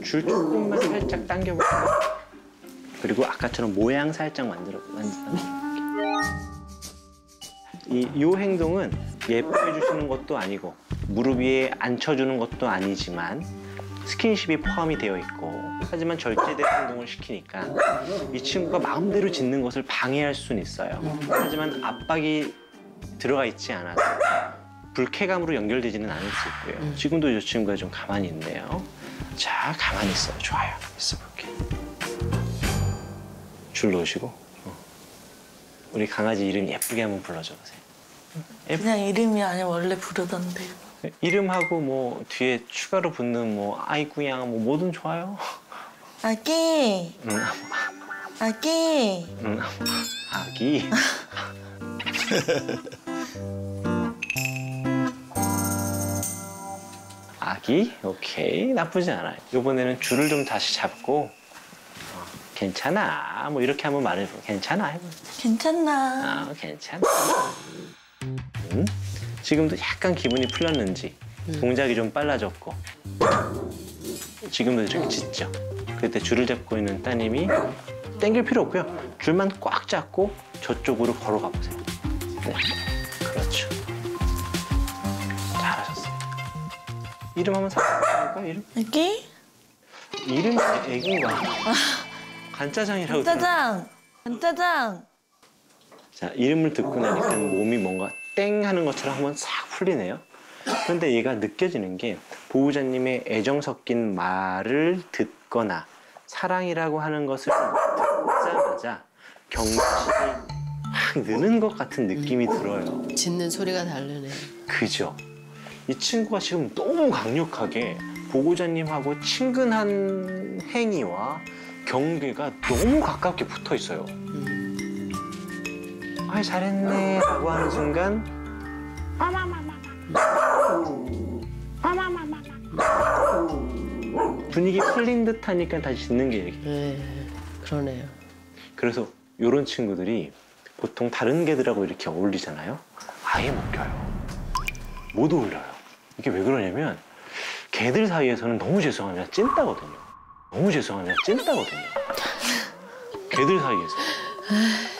줄 조금만 살짝 당겨볼게요. 그리고 아까처럼 모양 살짝 만들어. 이 행동은 예뻐해 주시는 것도 아니고 무릎 위에 앉혀주는 것도 아니지만 스킨십이 포함이 되어 있고 하지만 절제된 행동을 시키니까 이 친구가 마음대로 짖는 것을 방해할 수는 있어요. 하지만 압박이 들어가 있지 않아도 불쾌감으로 연결되지는 않을 수 있고요. 지금도 이 친구가 좀 가만히 있네요. 자, 가만히 있어요. 좋아요. 있어볼게. 줄 놓으시고 우리 강아지 이름 예쁘게 한번 불러줘 보세요. 그냥 이름이 아니라 원래 부르던데. 이름하고 뭐 뒤에 추가로 붙는 뭐 아이구야 뭐 뭐든 좋아요. 아기. 아기. 아기. 아기? 오케이. 나쁘지 않아요. 이번에는 줄을 좀 다시 잡고 괜찮아. 뭐 이렇게 한번 말해보. 괜찮아. 해봐. 괜찮나. 괜찮아. 지금도 약간 기분이 풀렸는지 동작이 좀 빨라졌고 지금도 이렇게 짖죠. 그때 줄을 잡고 있는 따님이 당길 필요 없고요. 줄만 꽉 잡고 저쪽으로 걸어가 보세요. 네, 그렇죠. 잘하셨어요. 이름 한번 살펴볼까요? 이름? 아기? 이름이 애기인가? 간짜장이라고. 간짜장. 간짜장. 자, 이름을 듣고 나니까 몸이 뭔가 땡 하는 것처럼 한번 싹 풀리네요. 그런데 얘가 느껴지는 게 보호자님의 애정 섞인 말을 듣거나 사랑이라고 하는 것을 듣자마자 경직이 확 느는 것 같은 느낌이 들어요. 짖는 소리가 다르네. 그죠? 이 친구가 지금 너무 강력하게 보호자님하고 친근한 행위와 경계가 너무 가깝게 붙어 있어요. 아이 잘했네 라고 하는 순간 분위기 풀린 듯 하니까 다시 짖는 게 이렇게. 네, 그러네요. 그래서 이런 친구들이 보통 다른 개들하고 이렇게 어울리잖아요. 아예 못 껴요. 못 어울려요. 이게 왜 그러냐면 개들 사이에서는 너무 죄송합니다 찐따거든요. 너무 죄송합니다 찐따거든요. 개들 사이에서.